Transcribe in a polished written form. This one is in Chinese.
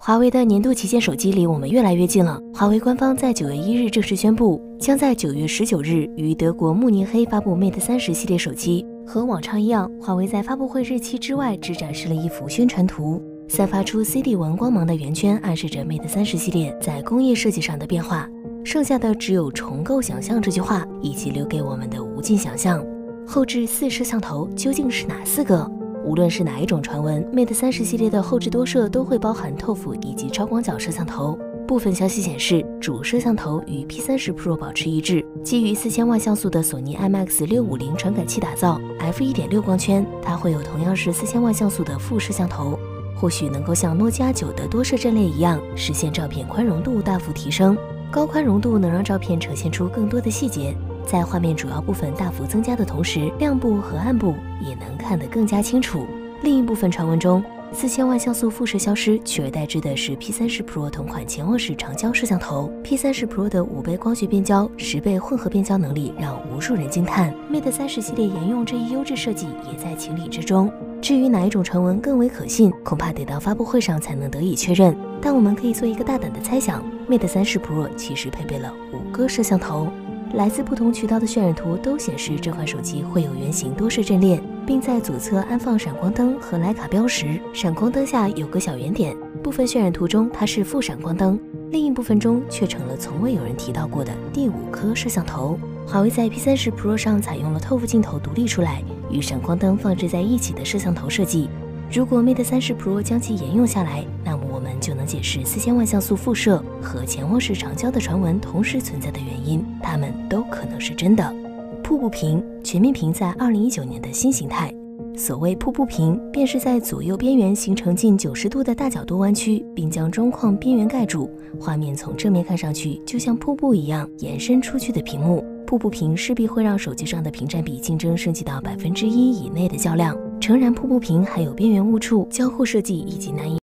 华为的年度旗舰手机离我们越来越近了。华为官方在9月1日正式宣布，将在9月19日于德国慕尼黑发布 Mate 30系列手机。和往常一样，华为在发布会日期之外只展示了一幅宣传图，散发出 CD 纹光芒的圆圈暗示着 Mate 30系列在工业设计上的变化，剩下的只有重构想象这句话以及留给我们的无尽想象。后置4摄像头究竟是哪4个？无论是哪一种传闻 ，Mate 30系列的后置多摄都会包含ToF以及超广角摄像头。部分消息显示，主摄像头与 P30 Pro 保持一致，基于4000万像素的索尼 IMX650 传感器打造 f1.6 光圈，它会有同样是4000万像素的副摄像头，或许能够像诺基亚9的多摄阵列一样，实现照片宽容度大幅提升。高宽容度能让照片呈现出更多的细节，在画面主要部分大幅增加的同时，亮部和暗部也能看得更加清楚。另一部分传闻中，4000万像素副摄消失，取而代之的是 P30 Pro 同款前卧室长焦摄像头。P30 Pro 的5倍光学变焦、10倍混合变焦能力让无数人惊叹。Mate 30系列沿用这一优质设计也在情理之中。至于哪一种传闻更为可信，恐怕得到发布会上才能得以确认。但我们可以做一个大胆的猜想 ，Mate 30 Pro 其实配备了5个摄像头。来自不同渠道的渲染图都显示这款手机会有圆形多摄阵列，并在左侧安放闪光灯和徕卡标识，闪光灯下有个小圆点。部分渲染图中它是副闪光灯，另一部分中却成了从未有人提到过的第5颗摄像头。华为在 P30 Pro 上采用了ToF镜头独立出来，与闪光灯放置在一起的摄像头设计。如果 Mate 30 Pro 将其沿用下来，那么我们就能解释4000万像素副摄和前卧室长焦的传闻同时存在的原因，它们都可能是真的。瀑布屏，全面屏在2019年的新形态。所谓瀑布屏，便是在左右边缘形成近90度的大角度弯曲，并将中框边缘盖住，画面从正面看上去就像瀑布一样延伸出去的屏幕。瀑布屏势必会让手机上的屏占比竞争升级到1%以内的较量。诚然，瀑布屏还有边缘误触、交互设计以及难以